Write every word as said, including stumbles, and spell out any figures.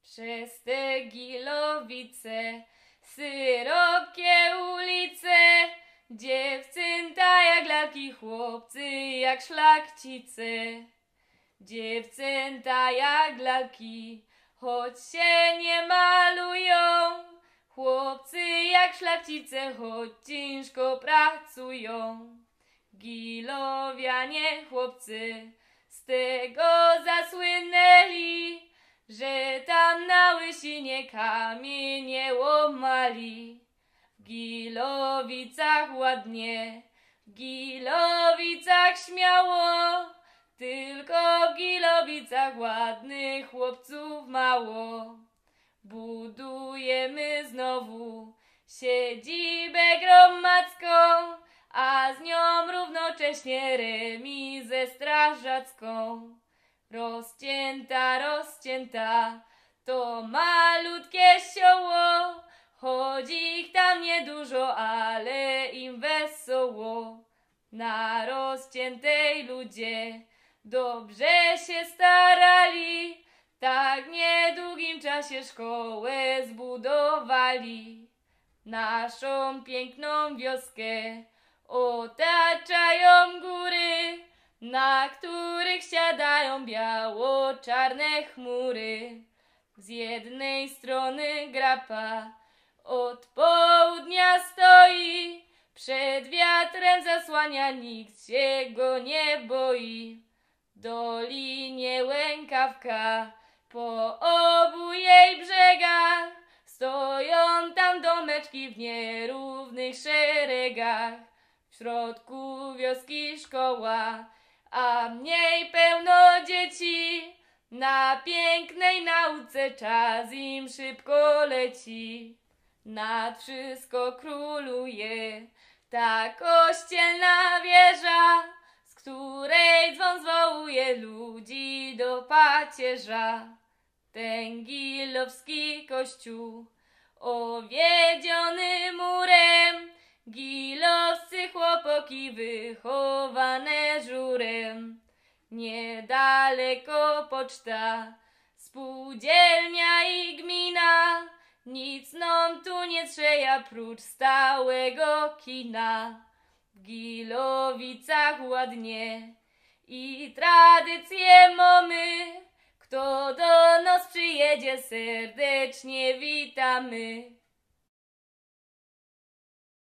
Przez te Gilowice, syropkie ulice, dziewczęta jak lalki, chłopcy jak szlachcice. Dziewczęta jak lalki, choć się nie malują, chłopcy jak szlachcice, choć ciężko pracują. Gilowianie chłopcy z tego zasłynęli, że tam na Łysinie kamienie łomali. W Gilowicach ładnie, w Gilowicach śmiało, tylko w Gilowicach ładnych chłopców mało. Budujemy znowu siedzibę gromadzką, a z nią równocześnie remizę strażacką. Rozcięta, rozcięta, to malutkie sioło, choć ich tam niedużo, ale im wesoło. Na rozciętej ludzie dobrze się starali, tak w niedługim czasie szkołę zbudowali. Naszą piękną wioskę otaczają góry, na których siadają biało-czarne chmury. Z jednej strony grapa od południa stoi, przed wiatrem zasłania, nikt się go nie boi. W dolinie Łękawka, po obu jej brzegach, stoją tam domeczki w nierównych szeregach. W środku wioski szkoła, a w niej pełno dzieci. Na pięknej nauce czas im szybko leci. Nad wszystko króluje ta kościelna wieża, z której dzwon zwołuje ludzi do pacierza. Ten gilowski kościół owiedziony murem, gilowscy chłopoki wychowane żurem. Niedaleko poczta, spółdzielnia i gmina, nic nam tu nie trzeja prócz stałego kina. W Gilowicach ładnie i tradycje mamy, kto do nas przyjedzie, serdecznie witamy.